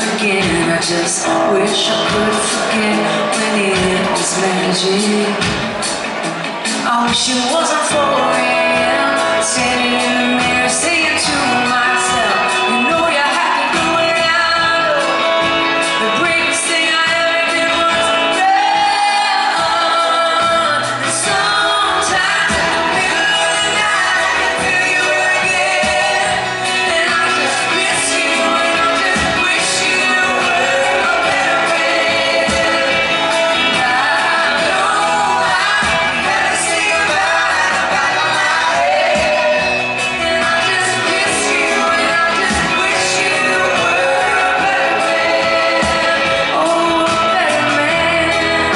again. I just wish I could forget when it was magic. I wish it wasn't 4 a.m. standing in the mirror saying to myself, you know you have to do it now. The greatest thing I ever did was run. And sometimes in the middle of the night I can feel you again. And I just miss you and I just wish you were a better man. I know I gotta say goodbye in the back of my head. And I just miss you and I just wish you were a better man. Oh, a better man.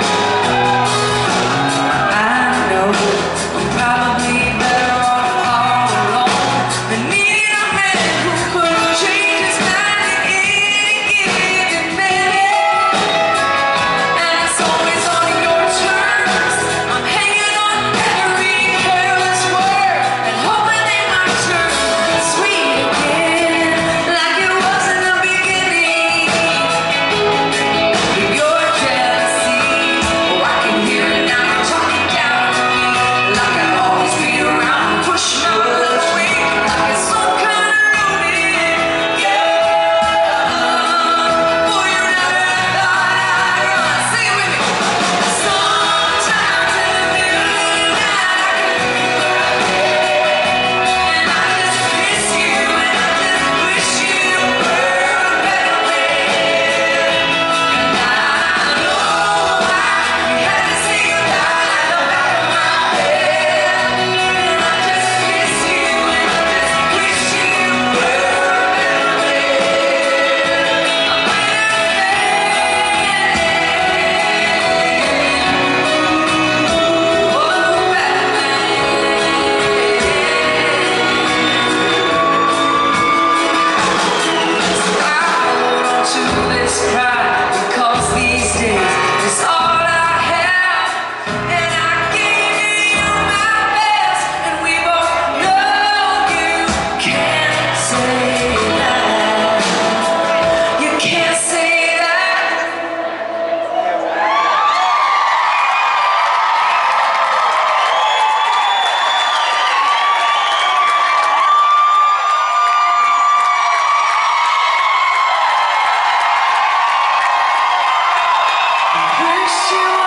I know we're probably better off all alone than needing a man who could change his mind at any given minute. And it's always on your terms. I'm hanging on every careless word and hoping they might turn sweet again, like it was in the beginning. Your jealousy, oh, I can hear it now. You're talking down to me, like I always be around, push my luck away, like it's some kind of routine. Yeah, boy, you're never thought I'd run. Sing it with me. Sometimes in the middle of the night I can feel your head, and I just miss you and I just wish you were a better man. And I know I had to say goodbye in the back of my head. And I just miss you and I just wish you were a better man. A to this pride because these days it's all I have, and I gave you my best, and we both know you can't say that. You can't say that. Wish you